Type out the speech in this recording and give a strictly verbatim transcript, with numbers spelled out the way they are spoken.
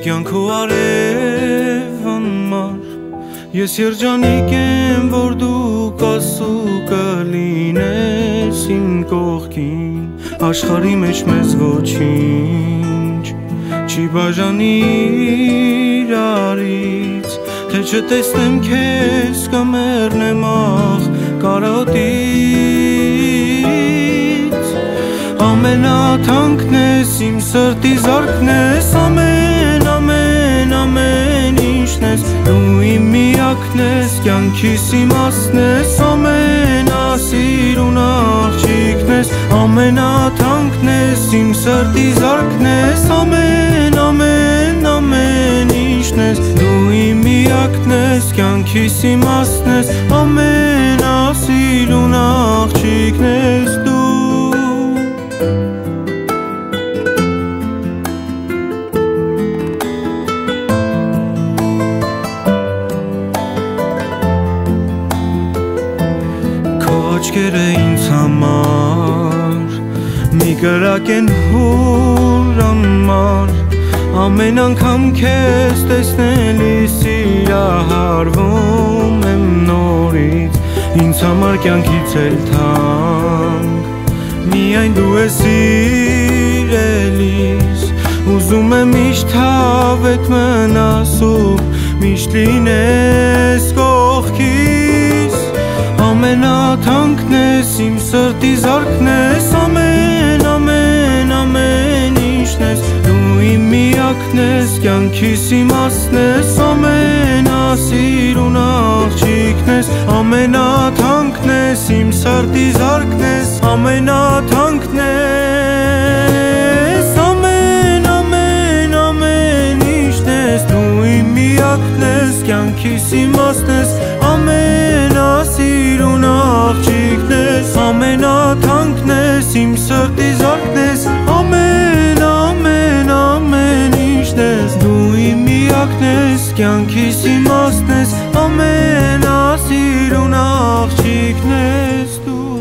կյանքու արև անմար Ես երջանիկ եմ, որ դու կասու կլինես իմ կողքին Աշխարհի մեջ մեզ ոչինչ չի բաժանիր արից Թե չտեսնեմ քեզ կմեռնեմ ախ կարոտից Ամենաթանկն ես, իմ սրտի զարկն ես Ամեն, ամեն, ամեն ինչն ես Դու իմ միակն ես, կյանքիս իմաստն ես Ամենասիրուն աղջիկն ես Ամենաթանկն ես, իմ սրտի զարկն ես Ամեն, ամեն, ամեն ինչն ես Դու իմ միակն ես, կյանքիս իմաստն ես Ամենասիրուն աղջիկն ես դու Աչքերը ինձ համար մի կրակ են հուր անմար Ամեն անգամ քեզ տեսնելիս սիրահարվում եմ նորից Ինձ համար կյանքից էլ թանկ Միայն դու ես սիրելիս Ուզում եմ միշտ հավետ մնաս ու միշտ լինես կողքիս Ամենաթանկն ես, իմ սրտի զարկն ես Ամեն, ամեն, ամեն ինչն ես Դու իմ միակն ես, կյանքիս իմաստն ես Ամենասիրուն աղջիկն ես Ամենաթանկն ես, իմ սրտի զարկն ես Ամենաթանկն ես Ամեն, ամեն, ամեն ինչն ես Դու իմ միակն ես, կյանքիս իմաստն ես Ամենասիրուն աղջիկն ես Ամենաթանկն ես, իմ սրտի զարկն ես Ամեն, ամեն, ամեն ինչն ես Դու իմ միակն ես, կյանքիս իմաստն ես Ամենասիրուն աղջիկն ես դու